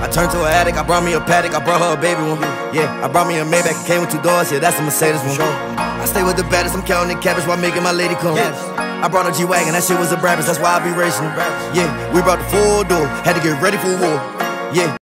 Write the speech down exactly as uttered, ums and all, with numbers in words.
I turned to an addict, I brought me a paddock, I brought her a baby one. Yeah, I brought me a Maybach, it came with two doors, yeah, that's a Mercedes one. I stay with the baddest, I'm counting the cabbage while making my lady come. I brought a G-Wagon, that shit was a Brabus, that's why I be racing. Yeah, we brought the full door, had to get ready for war. Yeah.